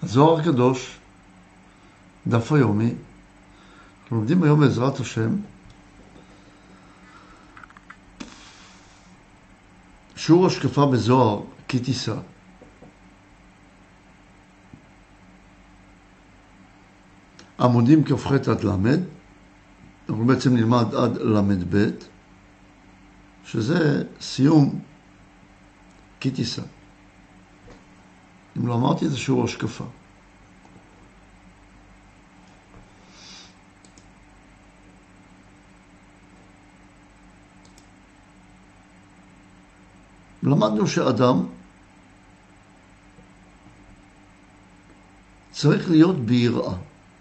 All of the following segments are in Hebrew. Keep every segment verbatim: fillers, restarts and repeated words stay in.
הזוהר הקדוש, דף היומי, אנחנו לומדים היום בעזרת השם, שיעור השקפה בזוהר, כי תישא. עמודים כ"ח עד למד, אנחנו בעצם נלמד עד למד ב', שזה סיום כי תישא. אם לא אמרתי, זה שיעור השקפה. למדנו שאדם צריך להיות ביראה.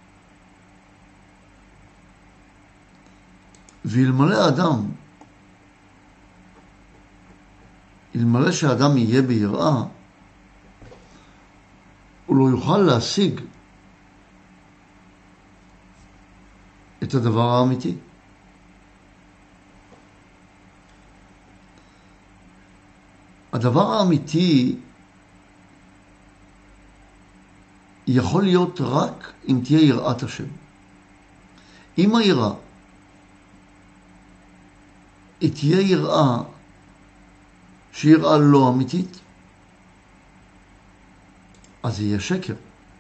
ואלמלא אדם, אלמלא שאדם יהיה ביראה, הוא לא יוכל להשיג את הדבר האמיתי. הדבר האמיתי יכול להיות רק אם תהיה יראת השם. אם היראה היא תהיה יראה שהיא יראה לא אמיתית, אז יהיה שקר.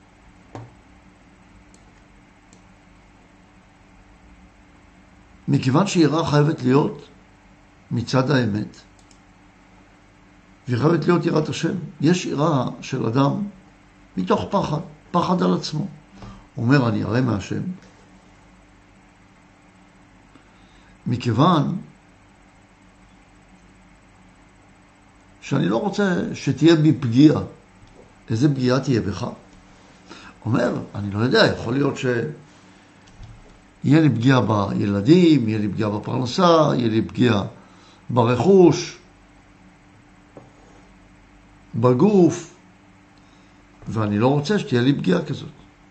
מכיוון שיראה חייבת להיות מצד האמת, והיא חייבת להיות יראת השם. יש יראה של אדם מתוך פחד, פחד על עצמו. הוא אומר, אני ירא מהשם. מכיוון שאני לא רוצה שתהיה בי פגיעה. איזה פגיעה תהיה בך? אומר, אני לא יודע, יכול להיות שיהיה לי פגיעה בילדים, יהיה לי פגיעה בפרנסה, יהיה לי פגיעה ברכוש, בגוף, ואני לא רוצה שתהיה לי פגיעה כזאת.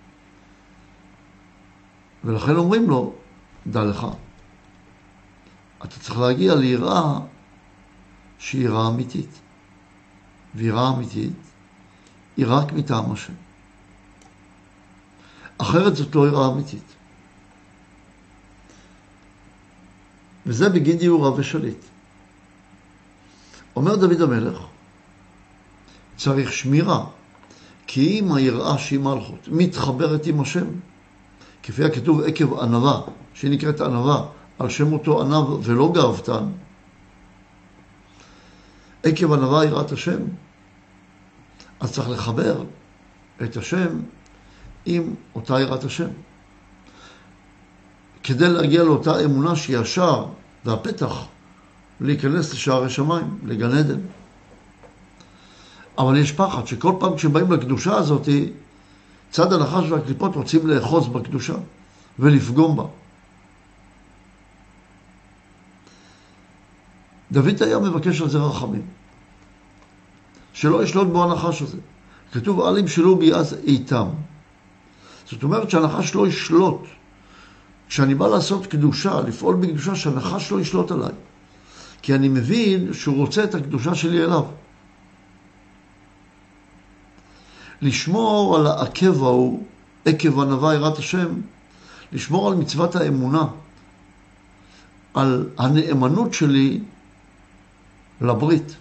ולכן אומרים לו, דע לך, אתה צריך להגיע ליראה שהיא יראה אמיתית. ויראה אמיתית היא רק מטעם השם. אחרת זאת לא יראה אמיתית. וזה בגין דיורה ושליט. אומר דוד המלך, צריך שמירה, כי אם היראה שהיא מלכות מתחברת עם השם, כפי הכתוב עקב ענווה, שהיא נקראת ענווה, על שם אותו ענב ולא גאוותן, עקב ענווה יראת השם, אז צריך לחבר את השם עם אותה יראת השם. כדי להגיע לאותה אמונה שהיא השער והפתח להיכנס לשערי שמיים, לגן עדן. אבל יש פחד שכל פעם כשבאים לקדושה הזאת, צד הנחש והקליפות רוצים לאחוז בקדושה ולפגום בה. דוד היה מבקש על זה רחמים, שלא ישלוט בו הנחש הזה. כתוב, אל ימשלו בי אז איתם. זאת אומרת שהנחש לא ישלוט. כשאני בא לעשות קדושה, לפעול בקדושה, שהנחש לא ישלוט עליי. כי אני מבין שהוא רוצה את הקדושה שלי אליו. לשמור על העקב ההוא, עקב ענווה יראת השם, לשמור על מצוות האמונה, על הנאמנות שלי לברית.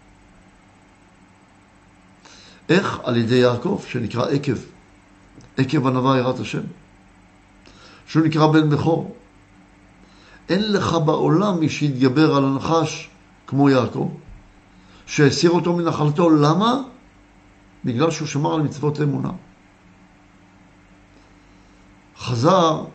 איך? על ידי יעקב, שנקרא עקב, עקב ענווה יראת השם, שהוא נקרא בן בכור. אין לך בעולם מי שיתגבר על הנחש כמו יעקב, שהסיר אותו מנחלתו. למה? בגלל שהוא שמר על מצוות אמונה. חזר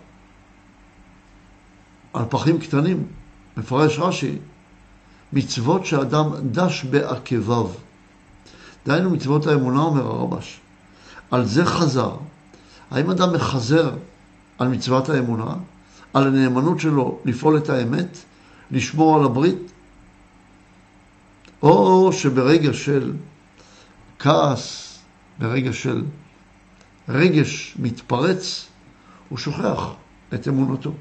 על פחים קטנים, מפרש רש"י, מצוות שאדם דש בעקביו. דהיינו מצוות האמונה, אומר הרבש. על זה חזר. האם אדם מחזר על מצוות האמונה, על הנאמנות שלו לפעול את האמת, לשמור על הברית? או שברגע של כעס, ברגע של רגש מתפרץ, הוא שוכח את אמונתו.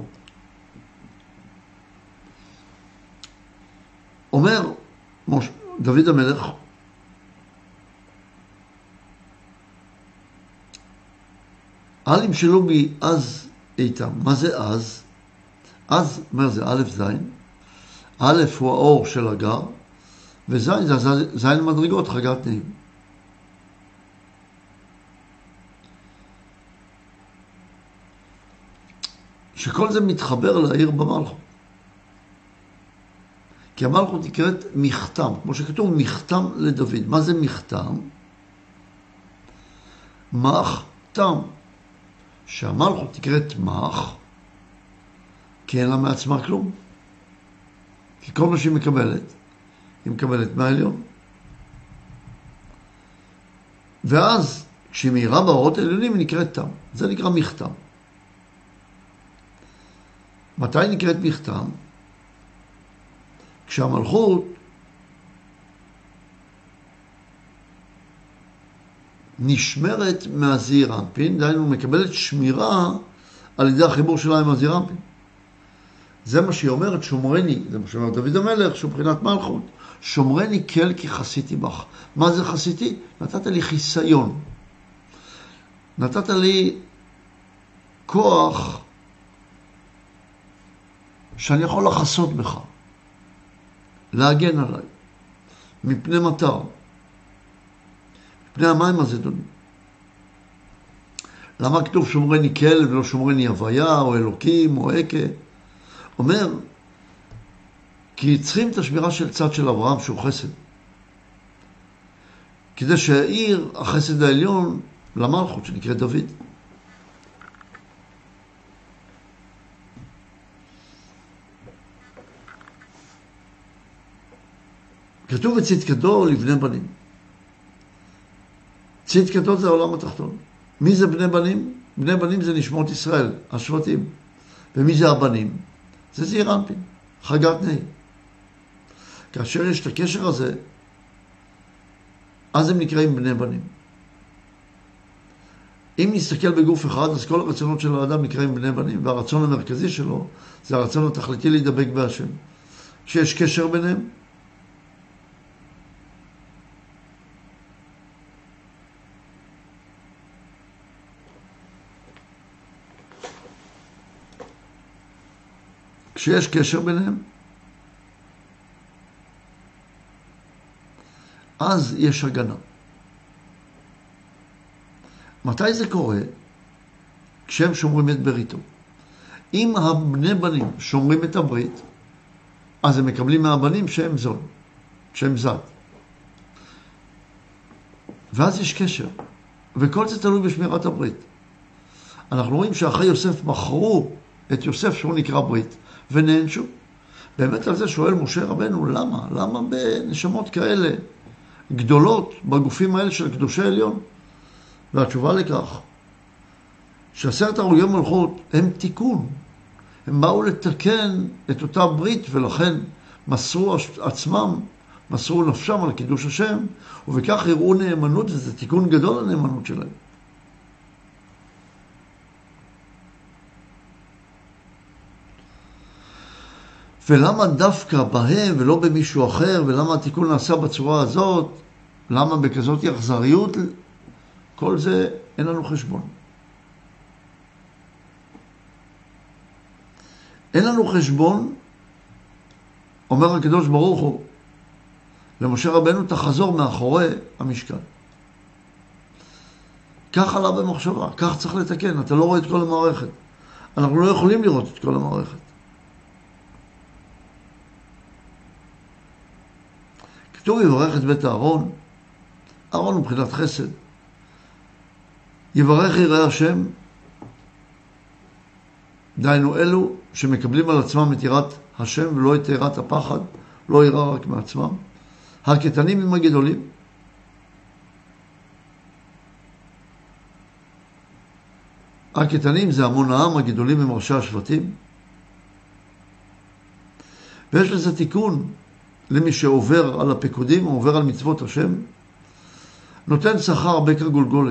אומר דוד המלך אל ימשלו בי אז איתם. מה זה אז? אז, אומר זה א' זין. א' הוא האור של הגר, וזין זה זין מדרגות, חגת נעים. שכל זה מתחבר לעיר במלכות. כי המלכות נקראת מכתם, כמו שכתוב מכתם לדוד. מה זה מכתם? מחתם. שהמלכות נקראת מח, כי אין לה מעצמה כלום. כי כל מה שהיא מקבלת, היא מקבלת מהעליון. ואז, כשהיא מהירה באורות העליונים, היא נקראת תם. זה נקרא מכתם. מתי נקראת מכתם? כשהמלכות נשמרת מהזעיר אנפין, דהיינו מקבלת שמירה על ידי החיבור שלה עם הזעיר אנפין. זה מה שהיא אומרת, שומרני, זה מה שאומר דוד המלך, שהוא מבחינת מלכות, שומרני כל כי חסיתי בך. מה זה חסיתי? נתת לי חיסיון. נתת לי כוח שאני יכול לחסות בך, להגן עליי, מפני מטר, מפני המים הזדונים. למה כתוב שומרני כל ולא שומרני הוויה או אלוקים או עקה? אומר, כי צריכים את השמירה של צד של אברהם שהוא חסד. כדי שהעיר החסד העליון למלכות שנקראת דוד. כתוב בצדקתו לבני בנים. צדקתו זה העולם התחתון. מי זה בני בנים? בני בנים זה נשמות ישראל, השבטים. ומי זה הבנים? זה זעיר אנפין, חגת נעים. כאשר יש את הקשר הזה, אז הם נקראים בני בנים. אם נסתכל בגוף אחד, אז כל הרצונות של האדם נקראים בני בנים, והרצון המרכזי שלו זה הרצון התכליתי להידבק בהשם. שיש קשר ביניהם, כשיש קשר ביניהם, אז יש הגנה. מתי זה קורה? כשהם שומרים את בריתו. אם הבני בנים שומרים את הברית, אז הם מקבלים מהבנים שהם זון, שהם זד. ואז יש קשר. וכל זה תלוי בשמירת הברית. אנחנו רואים שאחרי יוסף מכרו את יוסף שהוא נקרא ברית, ונענשו. באמת על זה שואל משה רבנו, למה? למה בנשמות כאלה גדולות, בגופים האלה של קדושי עליון? והתשובה לכך, שעשרת הרוגי מלכות הם תיקון. הם באו לתקן את אותה ברית, ולכן מסרו עצמם, מסרו נפשם על קידוש השם, ובכך יראו נאמנות, וזה תיקון גדול לנאמנות שלהם. ולמה דווקא בהם ולא במישהו אחר, ולמה התיקון נעשה בצורה הזאת, למה בכזאת אכזריות, כל זה אין לנו חשבון. אין לנו חשבון, אומר הקדוש ברוך הוא, למשה רבנו תחזור מאחורי המשכן. כך עלה במחשבה, כך צריך לתקן, אתה לא רואה את כל המערכת. אנחנו לא יכולים לראות את כל המערכת. כתוב יברך את בית הארון, ארון הוא מבחינת חסד. יברך יראי השם, דיינו אלו שמקבלים על עצמם את יראת השם ולא את יראת הפחד, לא יראה רק מעצמם. הקטנים עם הגדולים. הקטנים זה המון העם, הגדולים הם ראשי השבטים. ויש לזה תיקון למי שעובר על הפקודים, או עובר על מצוות השם, נותן שכר הרבה כגולגולת.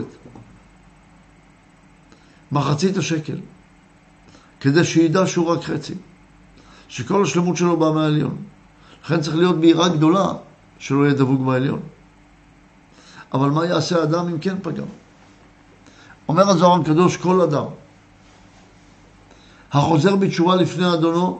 מחצית השקל. כדי שידע שהוא רק חצי. שכל השלמות שלו בא מהעליון. לכן צריך להיות ביראה גדולה שלא יהיה דבוק בעליון. אבל מה יעשה האדם אם כן פגם? אומר הזוהר הקדוש, כל אדם החוזר בתשובה לפני אדונו,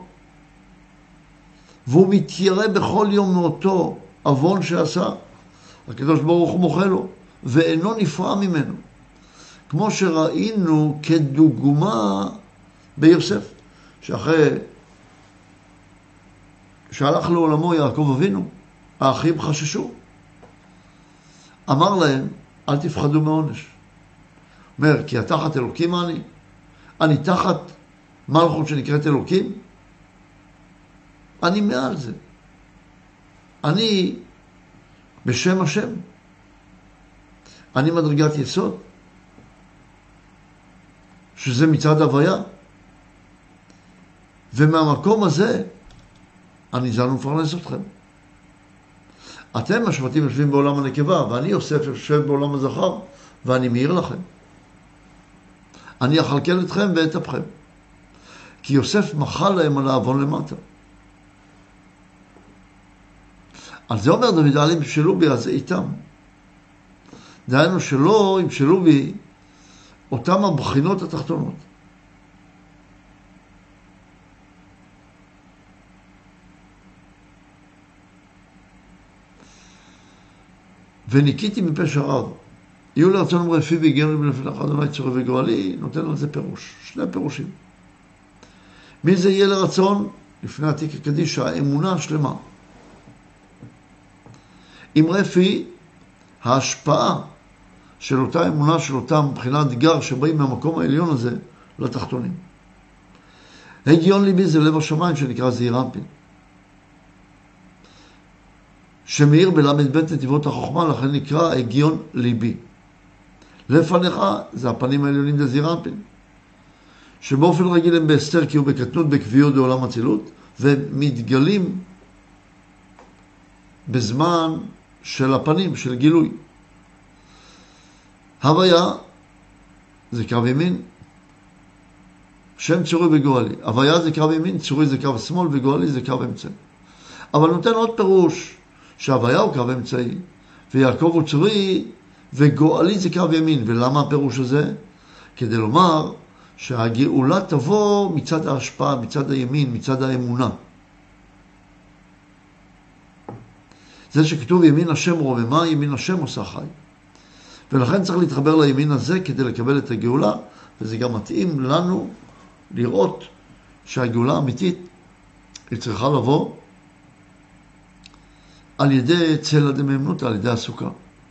והוא מתיירא בכל יום מאותו עוון שעשה, הקדוש ברוך הוא מוחה לו, ואינו נפרע ממנו. כמו שראינו כדוגמה ביוסף, שאחרי שהלך לעולמו יעקב אבינו, האחים חששו. אמר להם, אל תפחדו מעונש. אומר, כי התחת אלוקים אני? אני תחת מלכות שנקראת אלוקים? אני מעל זה. אני בשם השם. אני מדרגת יסוד. שזה מצד הוויה. ומהמקום הזה, אני זן ומפרנס אתכם. אתם השבטים יושבים בעולם הנקבה, ואני יוסף יושב בעולם הזכר, ואני מאיר לכם. אני אכלכל אתכם ואטפכם. כי יוסף מחל להם על העוון למטה. על זה אומר דוד, אל ימשלו בי, אז איתם. דהיינו שלא ימשלו בי אותם הבחינות התחתונות. וניקיתי מפשע רב. יהיו לרצון אמרי פי והגיענו לי בנפילך אדוני צורי וגואלי, נותן על זה פירוש. שני פירושים. מי זה יהיה לרצון? לפני עתיק הקדיש, האמונה השלמה. אמרי פי, ההשפעה של אותה אמונה, של אותה מבחינת גר שבאים מהמקום העליון הזה לתחתונים. הגיון ליבי זה לב השמיים שנקרא זעיר אנפין. שמאיר בלמד בית נתיבות החוכמה, לכן נקרא הגיון ליבי. לפניך זה הפנים העליונים דזעיר אנפין. שבאופן רגיל הם בהסתר כי הוא בקטנות בקביעות בעולם הצילות, ומתגלים בזמן של הפנים, של גילוי. הוויה זה קו ימין, שם צורי וגואלי. הוויה זה קו ימין, צורי זה קו שמאל וגואלי זה קו אמצעי. אבל נותן עוד פירוש שההוויה הוא קו אמצעי, ויעקב הוא צורי וגואלי זה קו ימין. ולמה הפירוש הזה? כדי לומר שהגאולה תבוא מצד ההשפעה, מצד הימין, מצד האמונה. זה שכתוב ימין השם רוממה, ימין השם עושה חי. ולכן צריך להתחבר לימין הזה כדי לקבל את הגאולה, וזה גם מתאים לנו לראות שהגאולה האמיתית היא צריכה לבוא על ידי צלע דמאמנותא, על ידי הסוכה.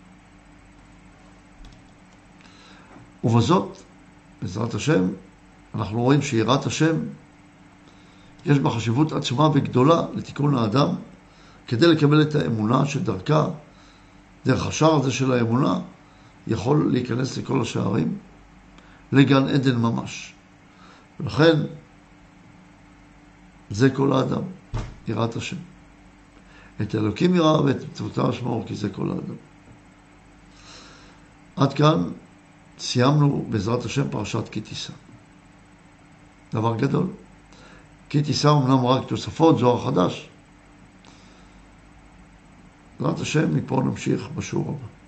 ובזאת, בעזרת השם, אנחנו רואים שיראת השם יש בה חשיבות עצומה וגדולה לתיקון האדם, כדי לקבל את האמונה שדרכה, דרך השער הזה של האמונה, יכול להיכנס לכל השערים, לגן עדן ממש. ולכן, זה כל האדם, יראת השם. את אלוקים יראה ואת מצוותיו שמור, כי זה כל האדם. עד כאן סיימנו בעזרת השם פרשת כי תישא. דבר גדול. כי תישא אמנם רק תוספות, זוהר חדש. בעזרת השם, מפה נמשיך בשיעור הבא.